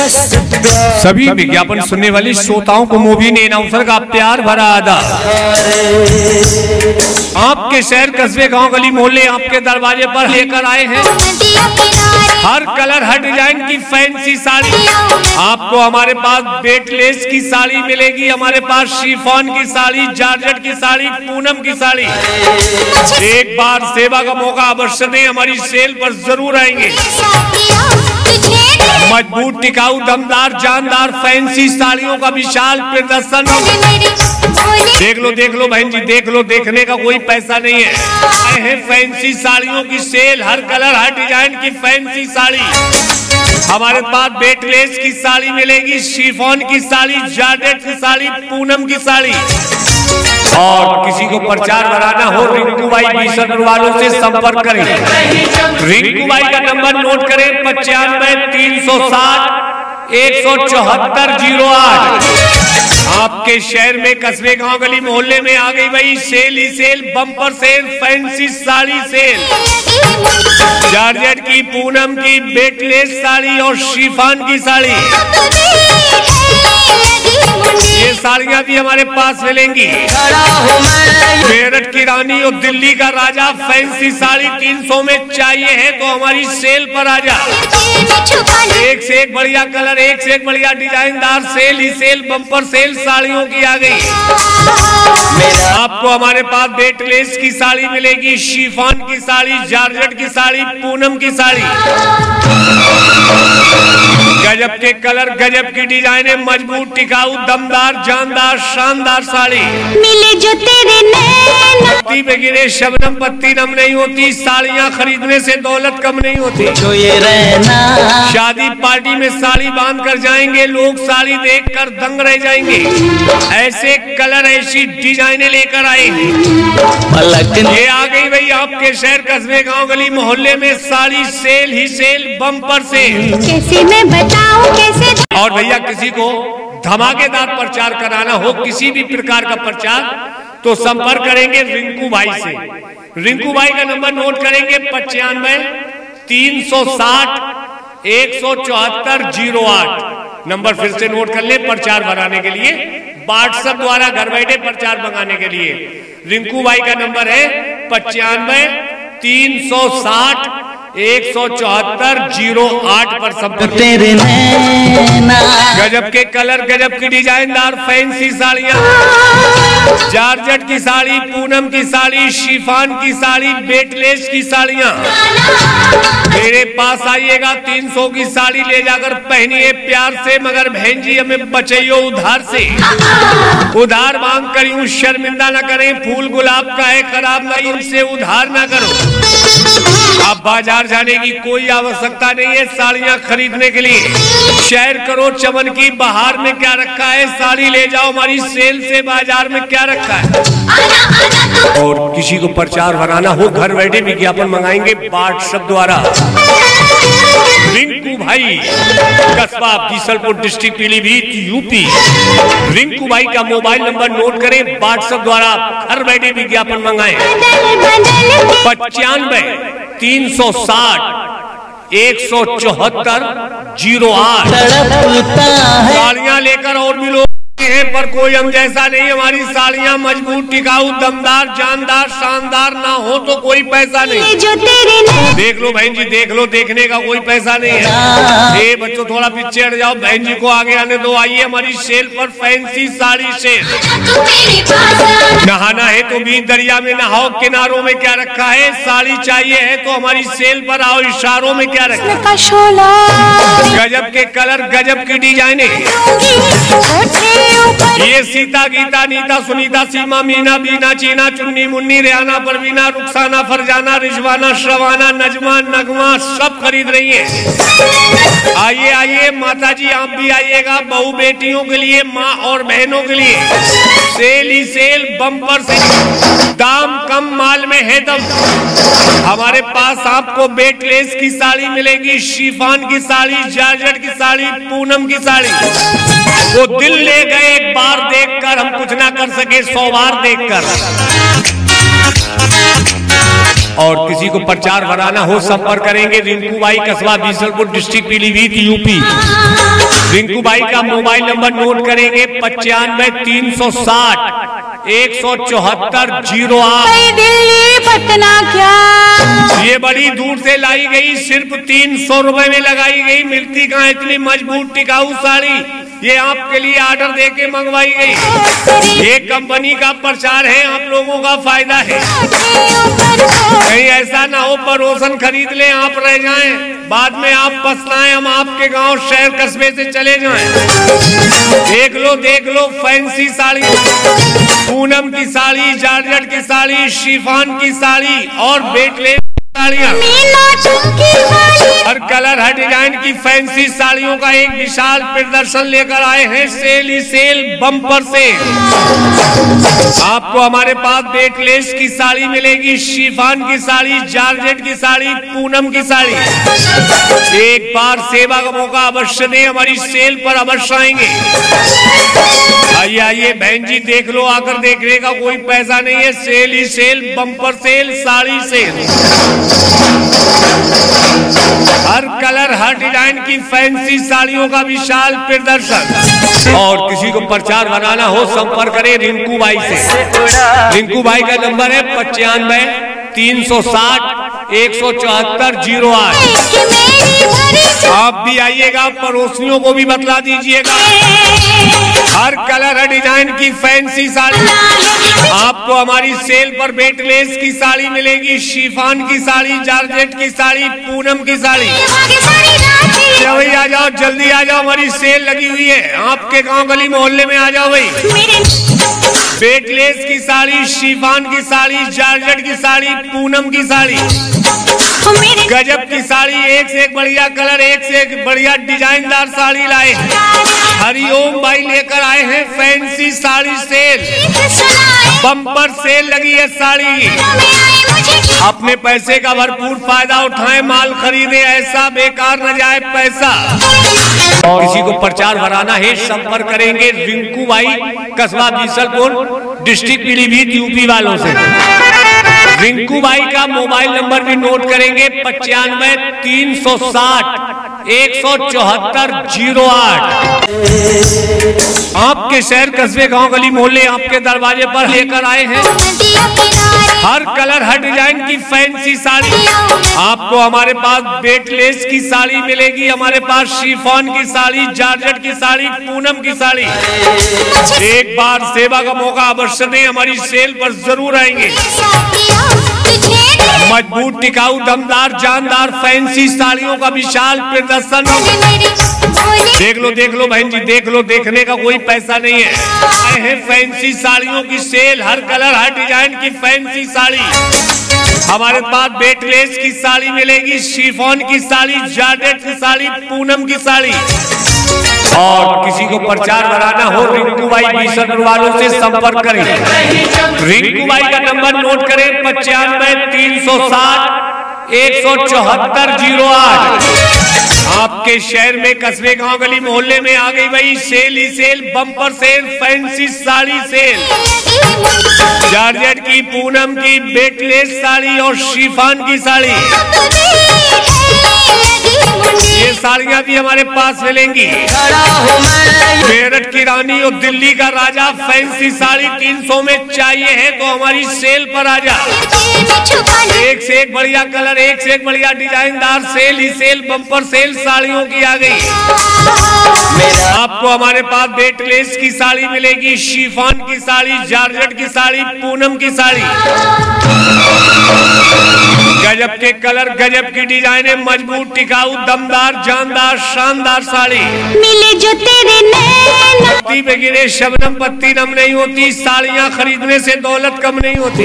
सभी विज्ञापन सुनने वाले श्रोताओं को मोबिन अनाउंसर का प्यार भरा आदाब। आपके शहर, कस्बे, गांव, गली, मोहल्ले आपके दरवाजे पर लेकर आए हैं हर कलर, हर डिजाइन की फैंसी साड़ी। आपको हमारे पास बेटलेस की साड़ी मिलेगी, हमारे पास शिफॉन की साड़ी, जॉर्जेट की साड़ी, पूनम की साड़ी। एक बार सेवा का मौका अवश्य दें, हमारी सेल पर जरूर आएंगे। मजबूत, टिकाऊ, दमदार, जानदार फैंसी साड़ियों का विशाल प्रदर्शन। देख लो देख लो बहन जी, देख लो, देखने का कोई पैसा नहीं है। आए हैं फैंसी साड़ियों की सेल, हर कलर, हर डिजाइन की फैंसी साड़ी। हमारे पास बेटलेस की साड़ी मिलेगी, शिफॉन की साड़ी, जॉर्जेट की साड़ी, पूनम की साड़ी। और किसी को प्रचार कराना हो, रिंकू भाई बीसलपुर वालों से संपर्क करें। रिंकू भाई का नंबर नोट करें, 95 360 174 08। आपके शहर में, कस्बे, गांव, गली, मोहल्ले में आ गई भाई सेल ही sale, bumper sale, fancy sari sale. Georgette की, पूनम की, बेटलेस साड़ी और शिफॉन की साड़ी, ये साड़ियां भी हमारे पास मिलेंगी। मेरठ की रानी और दिल्ली का राजा फैंसी साड़ी 300 में चाहिए है तो हमारी सेल पर आ जा। एक से एक बढ़िया कलर, एक से एक बढ़िया डिजाइनदार सेल ही सेल, बम्पर सेल साड़ियों की आ गई। आपको हमारे पास बेटलेस की साड़ी मिलेगी, शिफॉन की साड़ी, जॉर्जेट की साड़ी, पूनम की साड़ी। गजब के कलर, गजब की डिजाइने, मजबूत, टिकाऊ, दमदार, जानदार, शानदार साड़ी। मिले जो तेरे नैना, पत्ती पे गिरे शबनम पत्ती नम नहीं होती। साड़ियाँ खरीदने से दौलत कम नहीं होती। जो ये रहना, शादी पार्टी में साड़ी बांध कर जाएंगे लोग, साड़ी देखकर दंग रह जाएंगे। ऐसे कलर, ऐसी डिजाइने लेकर आए। ये आ गई भाई आपके शहर, कस्बे, गांव, गली, मोहल्ले में साड़ी सेल ही सेल, बम्पर सेल। कैसे मैं बताऊं कैसे। और भैया किसी को धमाकेदार प्रचार कराना हो, किसी भी प्रकार का प्रचार, तो संपर्क करेंगे रिंकू भाई से। रिंकू भाई का नंबर नोट करेंगे, 95 360 174 08। नंबर फिर से नोट कर ले, प्रचार बनाने के लिए, व्हाट्सएप द्वारा घर बैठे प्रचार मंगाने के लिए। रिंकू भाई का नंबर है 95 360 174 08 पर संपर्क। तेरे नैना, गजब के कलर, गजब की डिजाइनदार फैंसी साड़ियाँ, जॉर्जेट की साड़ी, पूनम की साड़ी, शिफॉन की साड़ी, बेटलेस की साड़ियाँ मेरे पास आइएगा। 300 की साड़ी ले जाकर पहनिए प्यार से, मगर बहन जी हमें बचाइयो उधार से। उधार मांग कर यूं शर्मिंदा न करें, फूल गुलाब का है खराब नहीं, इनसे उधार ना करो। अब बाजार जाने की कोई आवश्यकता नहीं है साड़ियाँ खरीदने के लिए। शेयर करो चमन की बहार में क्या रखा है, साड़ी ले जाओ हमारी सेल से, बाजार में क्या रखा है। और किसी को प्रचार बनाना हो, घर बैठे विज्ञापन मंगाएंगे व्हाट्सएप द्वारा। रिंकू भाई, कस्बा बीसलपुर, डिस्ट्रिक्ट पीलीभीत, यूपी। रिंकू भाई का मोबाइल नंबर नोट करें, व्हाट्सएप द्वारा घर बैठे विज्ञापन मंगाएं। 95 360 174 08। साड़ियाँ लेकर और भी लोग हैं पर कोई हम जैसा नहीं। हमारी साड़ियाँ मजबूत, टिकाऊ, दमदार, जानदार, शानदार ना हो तो कोई पैसा नहीं। जो तेरे देख लो बहन जी, देख लो, देखने का कोई पैसा नहीं है। ये बच्चों थोड़ा पीछे हट जाओ, बहन जी को आगे आने दो। आइए हमारी सेल पर, फैंसी साड़ी सेल। नहाना है तो भी दरिया में नहाओ, किनारों में क्या रखा है। साड़ी चाहिए है तो हमारी सेल पर आओ, इशारों में क्या रखा है। गजब के कलर, गजब की डिजाइने, ये सीता, गीता, नीता, सुनीता, सीमा, मीना, बीना, चीना, चुन्नी, मुन्नी, रेहाना, परवीना, रुखसाना, फरजाना, रिजवाना, श्रवाना, नजमा, नगमा सब खरीद रही है। आइए आइए माता जी, आप भी आइएगा। बहू बेटियों के लिए, माँ और बहनों के लिए सेल ही सेल, बम्पर से, दाम कम, माल में है दम। हमारे पास आपको बेटलेस की साड़ी मिलेगी, शिफॉन की साड़ी, जॉर्जेट की साड़ी, पूनम की साड़ी। वो दिल ले गए एक बार देखकर, हम कुछ ना कर सके 100 बार देखकर। और किसी को प्रचार बनाना हो संपर्क करेंगे रिंकू भाई, कस्बा बीसलपुर, डिस्ट्रिक्ट पीलीभीत, यूपी। रिंकू भाई का मोबाइल नंबर नोट करेंगे 95-307-174-08। दिल्ली पटना क्या ये बड़ी दूर से लाई गई, सिर्फ 300 रुपए में लगाई गई। मिलती कहाँ इतनी मजबूत टिकाऊ साड़ी, ये आपके लिए ऑर्डर देके मंगवाई गई। ये कंपनी का प्रचार है, आप लोगों का फायदा है। कहीं ऐसा ना हो पड़ोसन खरीद ले, आप रह जाएं, बाद में आप पछताएं, हम आपके गांव शहर कस्बे से चले जाएं। देख लो फैंसी साड़ी, पूनम की साड़ी, जॉर्जेट की साड़ी, शिफॉन की साड़ी और बेटले साड़ियाँ, हर कलर हर डिजाइन की फैंसी साड़ियों का एक विशाल प्रदर्शन लेकर आए हैं। सेल ही सेल, बम्पर से आपको हमारे पास बेटलेस की साड़ी मिलेगी, शिफॉन की साड़ी, जॉर्जेट की साड़ी, पूनम की साड़ी। एक बार सेवा का मौका अवश्य दें, हमारी सेल पर अवश्य आएंगे। आइए बहन जी देख लो, आकर देखने का कोई पैसा नहीं है। सेल ही sale, bumper sale, sari sale, हर कलर हर डिजाइन की फैंसी साड़ियों का विशाल प्रदर्शन। और किसी को प्रचार बनाना हो संपर्क करें रिंकू भाई से। रिंकू भाई का नंबर है 95-307-174-08। आप भी आइएगा, पड़ोसियों को भी बतला दीजिएगा। हर कलर हर डिजाइन की फैंसी साड़ी आपको हमारी सेल पर बेटलेस की साड़ी मिलेगी, शिफॉन की साड़ी, जॉर्जेट की साड़ी, पूनम की साड़ी। भाई आ जाओ, जल्दी आ जाओ, हमारी सेल लगी हुई है। आपके गांव गली मोहल्ले में आ जाओ भाई। बेटलेस की साड़ी, शिफॉन की साड़ी, जॉर्जेट की साड़ी, पूनम की साड़ी, गजब की साड़ी, एक से एक बढ़िया कलर, एक से एक बढ़िया डिजाइनदार साड़ी लाए। हरिओम भाई लेकर आए हैं fancy sari sale, bumper sale लगी है साड़ी। अपने पैसे का भरपूर फायदा उठाएं, माल खरीदे, ऐसा बेकार न जाए पैसा। और किसी को प्रचार बनाना है संपर्क करेंगे रिंकू भाई, कस्बा बीसलपुर, डिस्ट्रिक्ट पीलीभीत, यूपी वालों से। रिंकू भाई का मोबाइल नंबर भी नोट करेंगे 95-307-174-08। आपके शहर कस्बे गांव गली मोहल्ले आपके दरवाजे पर लेकर आए हैं हर कलर हर डिजाइन की फैंसी साड़ी। आपको हमारे पास बेटलेस की साड़ी मिलेगी, हमारे पास शिफॉन की साड़ी, जॉर्जेट की साड़ी, पूनम की साड़ी। एक बार सेवा का मौका अवश्य दें, हमारी सेल पर जरूर आएंगे। मजबूत, टिकाऊ, दमदार, जानदार फैंसी साड़ियों का विशाल प्रदर्शन। देख लो बहन जी देख लो, देखने का कोई पैसा नहीं है। आए हैं फैंसी साड़ियों की सेल, हर कलर हर डिजाइन की फैंसी साड़ी। हमारे पास बेटलेस की साड़ी मिलेगी, शिफॉन की साड़ी, जॉर्जेट की साड़ी, पूनम की साड़ी। और किसी को प्रचार बनाना हो रिंकू भाई बीसलपुर वालों से संपर्क करें। रिंकू भाई का नंबर नोट करें 95-307-174-08। आपके शहर में, कस्बे, गांव गली मोहल्ले में आ गई भाई सेल ही sale, bumper sale, fancy sari sale. Georgette की, पूनम की, बेटलेस साड़ी और शिफॉन की साड़ी। ये साड़ियाँ भी हमारे पास मिलेंगी। मेरठ की रानी और दिल्ली का राजा फैंसी साड़ी 300 में चाहिए है तो हमारी सेल पर आ जा। एक से एक बढ़िया कलर, एक से एक बढ़िया डिजाइनदार सेल ही सेल, बम्पर सेल साड़ियों की आ गई। आपको हमारे पास बेटलेस की साड़ी मिलेगी, शिफॉन की साड़ी, जॉर्जेट की साड़ी, पूनम की साड़ी। गजब के कलर, गजब की डिजाइने, मजबूत, टिकाऊ, दमदार, जानदार, शानदार साड़ी। मिले जो तेरे नैना, पत्ती पे गिरे शबनम पत्ती नम नहीं होती। साड़ियाँ खरीदने से दौलत कम नहीं होती।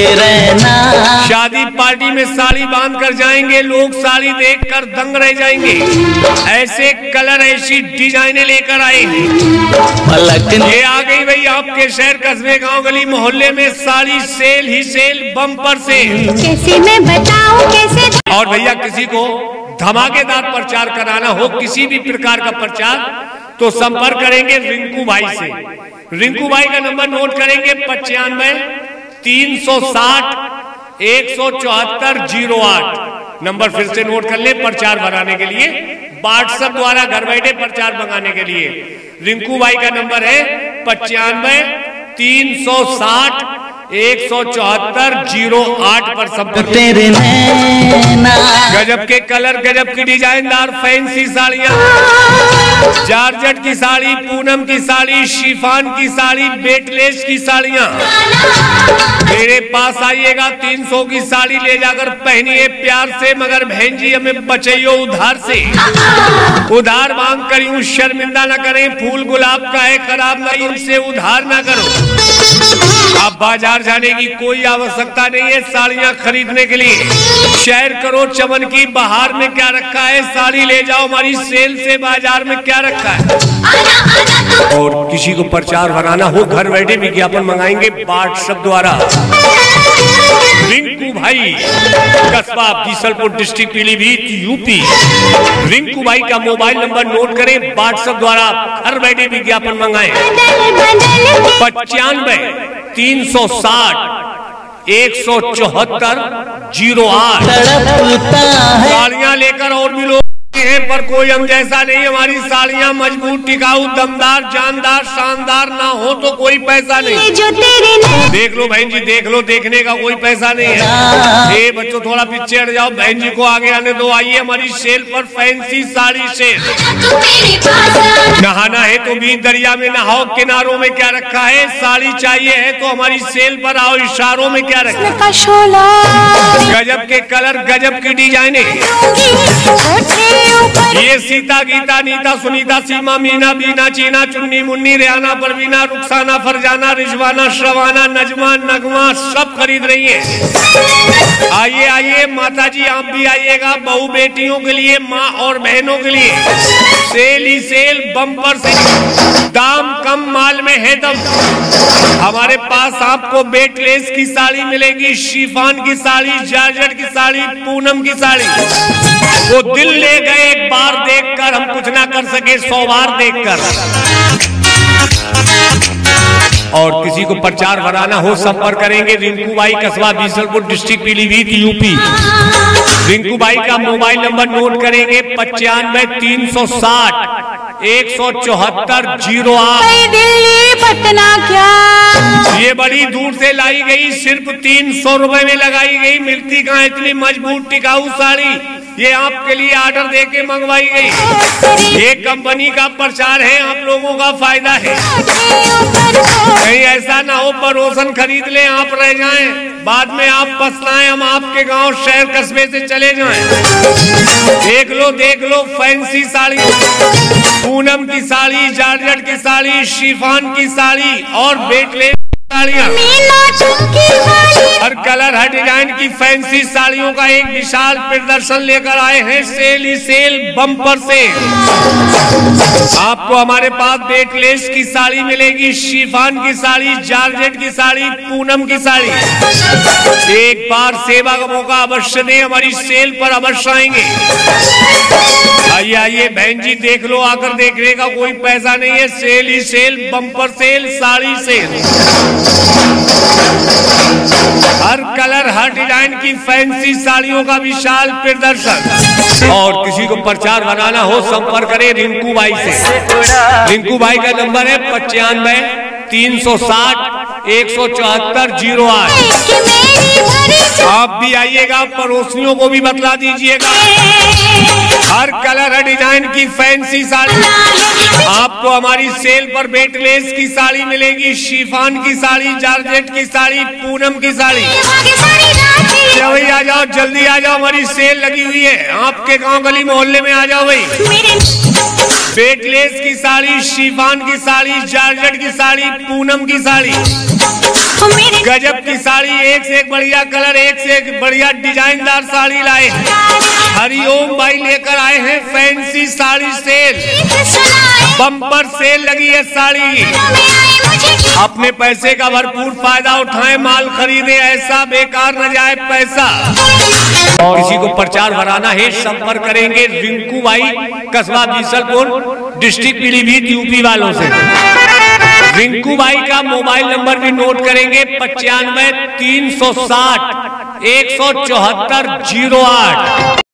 शादी पार्टी में साड़ी बांध कर जाएंगे लोग, साड़ी देखकर दंग रह जाएंगे। ऐसे कलर, ऐसी डिजाइने लेकर आए। ये आ गई भाई आपके शहर, कस्बे, गांव गली मोहल्ले में साड़ी सेल ही सेल, बम्पर सेल। कैसे मैं बताऊं कैसे। और भैया किसी को धमाकेदार प्रचार कराना हो, किसी भी प्रकार का प्रचार, तो संपर्क करेंगे रिंकू भाई से। रिंकू भाई का नंबर नोट करेंगे 95-307 17408। नंबर फिर से नोट कर ले प्रचार बनाने के लिए, व्हाट्सएप द्वारा घर बैठे प्रचार मंगाने के लिए। रिंकू भाई का नंबर है 95-360-174-08 पर संपर्क। तेरे नैना गजब के कलर, गजब की डिजाइनदार फैंसी साड़ियां, जॉर्जेट की साड़ी, पूनम की साड़ी, शिफॉन की साड़ी, बेटलेस की साड़ियां मेरे पास आइएगा। 300 की साड़ी ले जाकर पहनिए प्यार से, मगर बहन जी हमें बचाइयो उधार से। उधार मांग कर यूं शर्मिंदा न करें, फूल गुलाब का है खराब ना, इनसे उधार ना करो। आप बाजार जाने की कोई आवश्यकता नहीं है साड़ियां खरीदने के लिए। शेयर करो चमन की बहार में क्या रखा है, साड़ी ले जाओ हमारी सेल से, बाजार में क्या रखा है। और किसी को प्रचार बनाना हो, घर बैठे विज्ञापन मंगाएंगे व्हाट्सएप द्वारा। रिंकू भाई, कस्बा बीसलपुर, डिस्ट्रिक्ट पीलीभीत, यूपी। रिंकू भाई का मोबाइल नंबर नोट करें, व्हाट्सएप द्वारा घर बैठे विज्ञापन मंगाएं। 95-360-174-08। साड़ियां लेकर और भी लोग हैं, पर कोई हम जैसा नहीं। हमारी साड़ियां मजबूत, टिकाऊ, दमदार, जानदार, शानदार ना हो तो कोई पैसा नहीं। देख लो बहन जी, देख लो, देखने का कोई पैसा नहीं है। ए बच्चों थोड़ा पीछे हट जाओ, बहन जी को आगे आने दो। आइए हमारी सेल पर, फैंसी साड़ी सेल। नहाना है तो भी दरिया में नहाओ, किनारों में क्या रखा है। साड़ी चाहिए है तो हमारी सेल पर आओ, इशारों में क्या रखा है। गजब के कलर, गजब की डिजाइने, ये सीता, गीता, नीता, सुनीता, सीमा, मीना, बीना, चीना, चुन्नी, मुन्नी, रेहाना, परवीना, रुखसाना, फरजाना, रिजवाना, श्रवाना, नजमा, नगमा सब खरीद रही है। आइए आइए माता जी, आप भी आइएगा। बहू बेटियों के लिए, माँ और बहनों के लिए सेल ही सेल, बम्पर से दाम कम, माल में है दम। हमारे पास आपको बेटलेस की साड़ी मिलेगी, शिफॉन की साड़ी, जॉर्जेट की साड़ी, पूनम की साड़ी। वो दिल ले गए एक बार देखकर, हम कुछ ना कर सके 100 बार देखकर। और किसी को प्रचार बनाना हो, संपर्क करेंगे रिंकू भाई, कस्बा बीसलपुर, डिस्ट्रिक्ट पीलीभीत, यूपी। रिंकू भाई का मोबाइल नंबर नोट करेंगे 95-360-174-08। पतना क्या ये बड़ी दूर से लाई गई, सिर्फ 300 रुपए में लगाई गई। मिलती कहाँ इतनी मजबूत टिकाऊ साड़ी, ये आपके लिए ऑर्डर देके मंगवाई गई। ये कंपनी का प्रचार है, आप लोगों का फायदा है। कहीं ऐसा ना हो पड़ोसन खरीद ले, आप रह जाएं, बाद में आप पछताएं, हम आपके गांव, शहर, कस्बे से चले जाएं। देख लो फैंसी साड़ी, पूनम की साड़ी, जॉर्जेट की साड़ी, शिफॉन की साड़ी और बेटलेस साड़ियाँ, हर कलर, हर डिजाइन की फैंसी साड़ियों का एक विशाल प्रदर्शन लेकर आए हैं। सेल ही सेल, बम्पर से आपको हमारे पास बेटलेस की साड़ी मिलेगी, शिफॉन की साड़ी, जॉर्जेट की साड़ी, पूनम की साड़ी। एक बार सेवा का मौका अवश्य दें, हमारी सेल पर अवश्य आएंगे। आइए आइए बहन जी, देख लो, आकर देखने का कोई पैसा नहीं है। सेल ही sale, bumper sale, sari sale, हर कलर, हर डिजाइन की फैंसी साड़ियों का विशाल प्रदर्शन। और किसी को प्रचार बनाना हो, संपर्क करें रिंकू भाई से। रिंकू भाई का नंबर है 95-360-174-08। आप भी आइएगा, पड़ोसियों को भी बतला दीजिएगा। हर कलर, हर डिजाइन की फैंसी साड़ी आपको हमारी सेल पर बेटलेस की साड़ी मिलेगी, शिफॉन की साड़ी, जॉर्जेट की साड़ी, पूनम की साड़ी। भाई आ जाओ, जल्दी आ जाओ, हमारी सेल लगी हुई है। आपके गांव गली मोहल्ले में आ जाओ भाई। बेटलेस की साड़ी, शिफॉन की साड़ी, जॉर्जेट की साड़ी, पूनम की साड़ी, गजब की साड़ी, एक से एक बढ़िया कलर, एक से एक बढ़िया डिजाइनदार साड़ी लाए हैं। हरिओम भाई लेकर आए हैं fancy sari sale, bumper sale लगी है साड़ी। अपने पैसे का भरपूर फायदा उठाएं, माल खरीदे, ऐसा बेकार न जाए पैसा। और किसी को प्रचार बनाना है, संपर्क करेंगे रिंकू भाई, कस्बा बीसलपुर, डिस्ट्रिक्ट पीलीभीत, यूपी वालों से। रिंकू भाई का मोबाइल नंबर भी नोट करेंगे 95-360 17408।